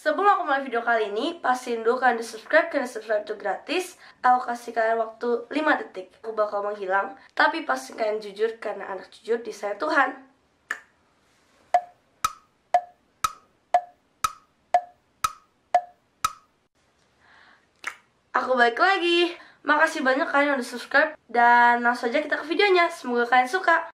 Sebelum aku mulai video kali ini, pastiin dulu kalian di subscribe, karena subscribe itu gratis. Aku kasih kalian waktu 5 detik. Aku bakal menghilang, tapi pastiin kalian jujur, karena anak jujur disayang Tuhan. Aku balik lagi. Makasih banyak kalian yang udah subscribe. Dan langsung aja kita ke videonya. Semoga kalian suka.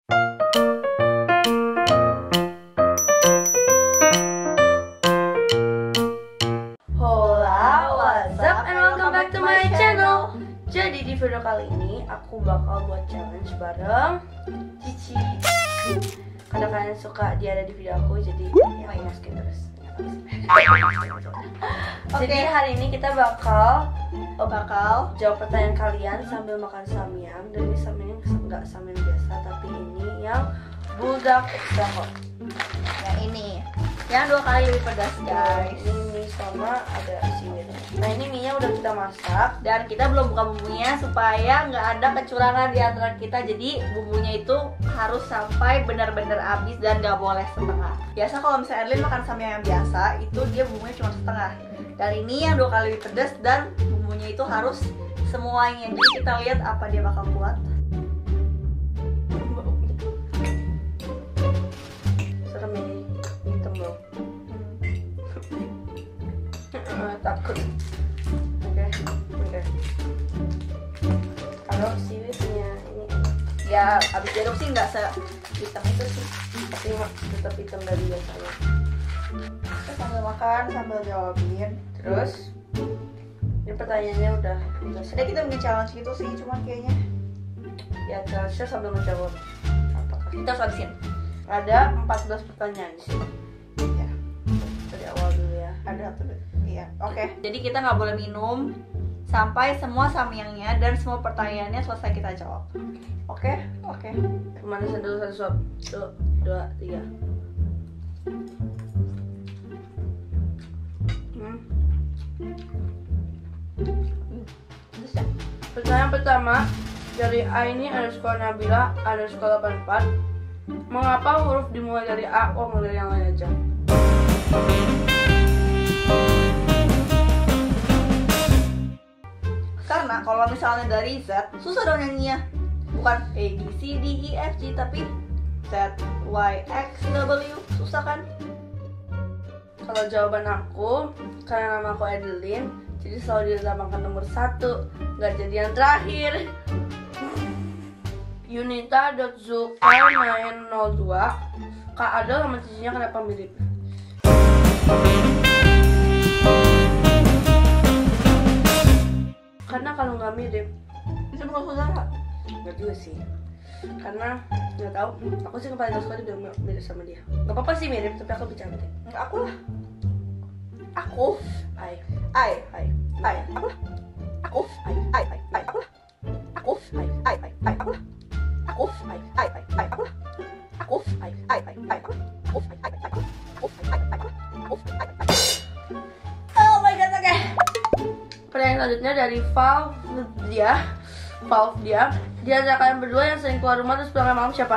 Jadi di video kali ini aku bakal buat challenge bareng Cici. Karena kalian suka dia ada di video aku, jadi ya aku masukin terus. Jadi hari ini kita bakal jawab pertanyaan kalian sambil makan samyang. Dan ini samyang nggak samyang biasa, tapi ini yang buldak extra hot. Yang ini yang 2 kali lebih pedas, guys. Ini mie sama ada siwit. Nah ini mie-nya udah kita masak. Dan kita belum buka bumbunya supaya nggak ada kecurangan di antara kita. Jadi bumbunya itu harus sampai benar-benar habis dan nggak boleh setengah. Biasa kalau misalnya Erlin makan samyang yang biasa, itu dia bumbunya cuma setengah. Dan ini yang 2 kali lebih pedas dan bumbunya itu harus semuanya. Jadi kita lihat apa dia bakal kuat. Serem ini, hitam loh. Takut. Oke. Kalau siwitnya ini Ya habis diaduk sih nggak sehitam itu sih. tapi tetap hitam dari biasanya. Kita sambil makan sambil jawabin. Terus ini pertanyaannya udah Ada kita bikin challenge gitu sih, cuman kayaknya ya challenge sambil menjawab. Apakah kita harus habisin. ada 14 pertanyaan di sini? Ya, Dari awal dulu ya. ada tuh. Iya, oke. Jadi kita nggak boleh minum sampai semua samyangnya dan semua pertanyaannya selesai kita jawab. Oke. Pemanasan dulu, 1 suap. 1, 2, 3. Terus ya. Pertanyaan pertama dari Aini _ Nabila _ 84. Mengapa huruf dimulai dari A? Oh, mulai yang lain aja. Karena kalau misalnya dari Z susah dong nyanyinya. Bukan A B C D E F G tapi Z Y X W, susah kan? Kalau jawaban aku, karena nama aku Adeline, jadi selalu dilambangkan nomor 1, nggak jadi yang terakhir. Yunita.zulka902. Kak Adel sama cicinya kenapa mirip? Karena kalau nggak mirip, Itu bukan saudara. nggak juga sih. Karena nggak tahu, aku sih paling suka dia mirip sama dia. Nggak apa-apa sih mirip, tapi aku lebih cantik. Enggak, aku lah. Aku. Hai. Ai. Aku lah. Aku. Ai. Aku lah. Aku. Ai. Aku lah. Aku. Ai. Aku lah. Aku. Ai. Aku lah. Aku. Oh my god, oke. Pertanyaan selanjutnya dari Valdia. Di antara kalian berdua yang sering keluar rumah terus pulang malam siapa?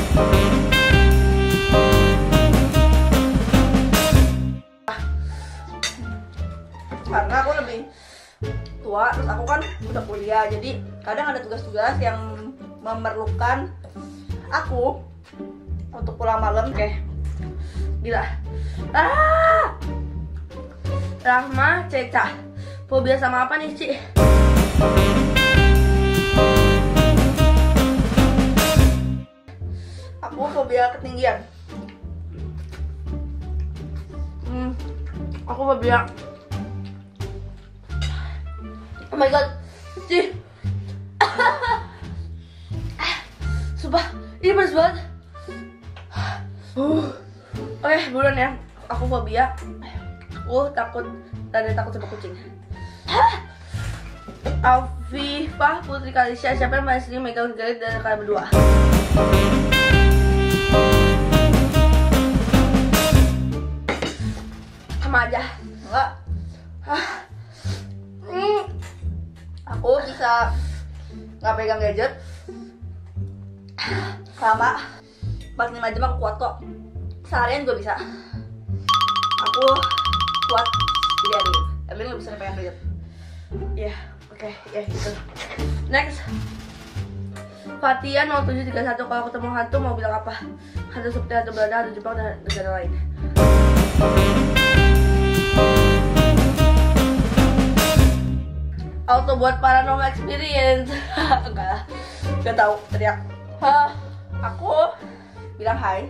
Karena aku lebih tua, terus aku kan udah kuliah, jadi kadang ada tugas-tugas yang memerlukan aku untuk pulang malam. Oke. Gila. Rahma Ceca. Fobia sama apa nih, Ci? Aku fobia ketinggian. Aku fobia. Oh my god. Ci. Sumpah, ini panas banget. Oke, buruan ya. Aku fobia. Aku takut sama kucing. Afifah Putri Kalisya, siapa yang paling sering megang jari dari kalian berdua? Sama aja. Enggak. Aku bisa nggak pegang gadget lama 4-5 jam aku kuat kok. Seharian juga bisa. Aku kuat. Jadi Erlin lebih sering pengen ribet. Ya, oke, ya gitu. Next. Fatian 0731, kalau ketemu hantu mau bilang apa? Hantu seperti hantu Belanda, hantu Jepang, dan negara lain. Auto buat paranormal experience. Enggak lah, gak tahu, teriak. Aku bilang hai.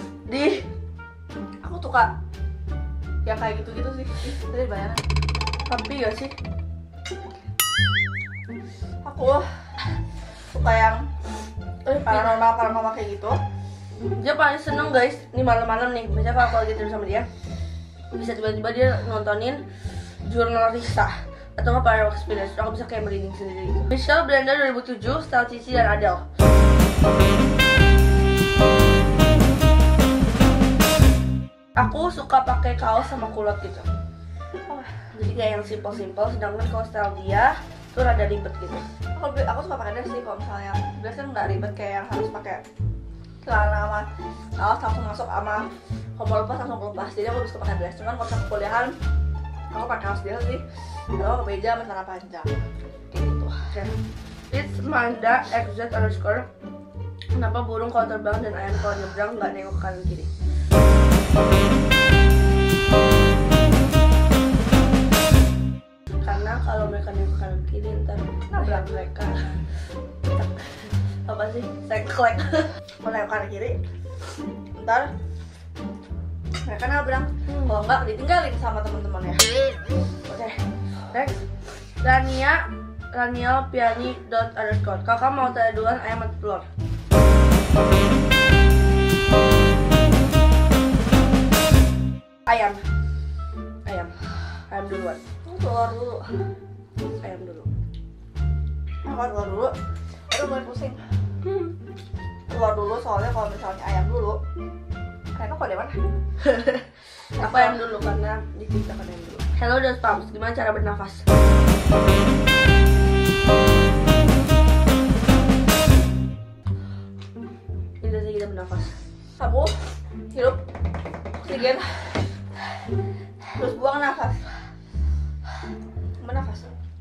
Aku suka yang kayak gitu-gitu sih. Tadi bayangan. Tapi gak sih? Aku suka yang paranormal kayak gitu. Dia paling seneng guys, nih malam-malam nih. Misalnya kalau aku lagi tidur sama dia, bisa tiba-tiba dia nontonin jurnal Risa atau nggak paranormal experience. Aku bisa kayak merinding sendiri gitu. Michelle Blender 2007, Style Cici dan Adele. Aku suka pakai kaos sama kulot gitu. Jadi kayak yang simple-simple, sedangkan kalau style dia tuh rada ribet gitu. Aku suka pakai dress sih kalau misalnya dress kan nggak ribet kayak yang harus pakai celana sama kaos langsung masuk sama kalau mau lepas langsung lepas. Jadi aku suka pakai dress. Cuman kalau sama kuliahan aku pakai kaos biasa sih. Kalau kemeja sama celana panjang gitu. It's Manda XZ _ kenapa burung kalau terbang dan ayam kalau nyebrang nggak nengok kanan kiri? Karena kalau mereka nengok kanan kiri ntar nabrak mereka. Apa sih? Seklek. Mau nengok kanan kiri ntar mereka nabrak. Kalau nggak ditinggalin sama teman-temannya. Oke, next. Raniel Piani _ kakak mau tanya duluan ayam atau telur? Ayam duluan. Telur dulu. Ayam dulu. Telur dulu. Aduh mulai pusing. Telur dulu soalnya kalau misalnya ayam dulu. Kayaknya kok deh mana? Aku ayam dulu karena diceritakan ayam dulu. Hello Dot Pumps, gimana cara bernafas? Ini kita bernafas. Kamu hirup oksigen, terus buang nafas. Bernafas.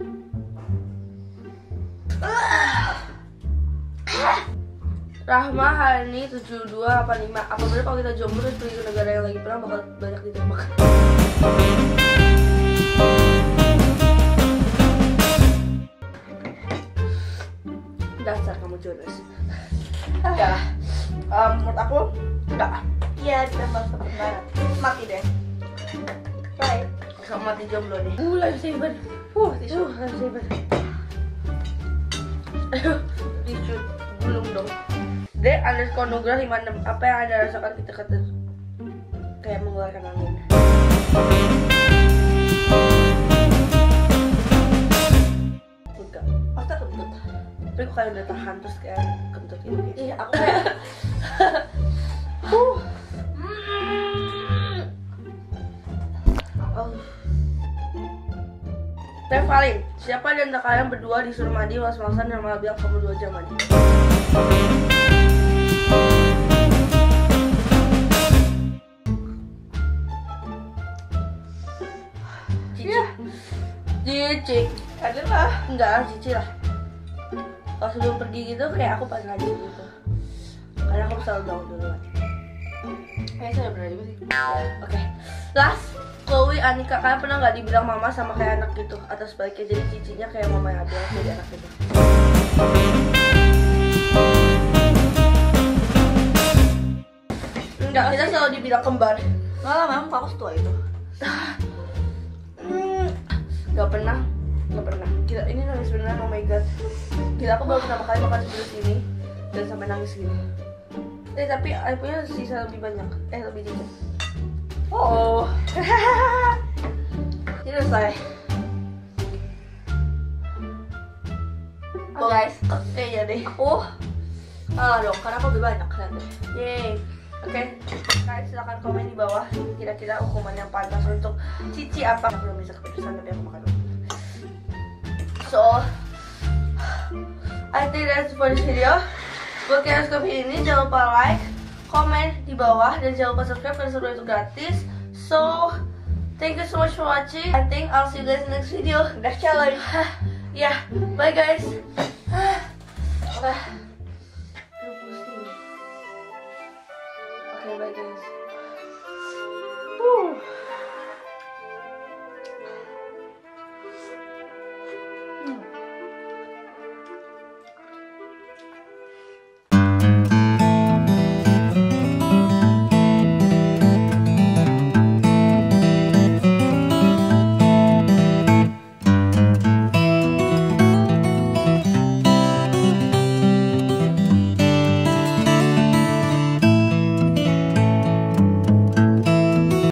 Rahma Hani 7285, apa benar kalau kita jomblo terus pergi ke negara yang lagi perang bakal banyak ditembak? Dasar kamu jodoh. Ya, menurut aku enggak. Iya, ditembak sebentar. Mati deh. Baik. Sama mati jomblo deh. Lifesaver. Tisu. Lifesaver. Tisu gulung dong. D_Nugrah 56, apa yang Anda rasakan ketika kayak mengeluarkan angin? Enggak. Pasti kentut. Tapi kok kayak udah tahan terus kayak kentut gitu. Iya, aku kayak Revalin, siapa di antara kalian berdua disuruh mandi malas-malasan dan malah bilang kamu 2 jam mandi? Cici. Adil lah. Enggak, Cici lah. Kalau sebelum pergi gitu kayak aku paling rajin gitu. Karena aku selalu bangun duluan. Kayaknya saya benar juga sih. Oke. Last, Chloe Anika, kalian pernah nggak dibilang mama sama kayak anak gitu? Atau sebaliknya jadi cicinya kayak mama yang ada jadi anak gitu? Enggak, kita selalu dibilang kembar. Nggak lah, memang aku setua itu. Gak pernah. Gila, ini nangis beneran, oh my god. Gila, aku baru pertama kali makan sebelum ini dan sampai nangis gini. Tapi punya sisa lebih banyak. Lebih dikit. Oh. Ini udah selesai. Oh guys, Iya deh. aku kalah dong, karena aku lebih banyak kan. Yeay. Oke, kalian silahkan komen di bawah kira-kira hukuman yang pantas untuk Cici apa. Aku belum bisa keputusan tapi aku makan dulu. So, I think that's for this video. Buat kalian yang suka video ini jangan lupa like, komen di bawah dan jangan lupa subscribe karena semua itu gratis. So, Thank you so much for watching. I think I'll see you guys in the next video. Udah challenge. Yeah, bye guys. Aduh, pusing. Okay, bye guys.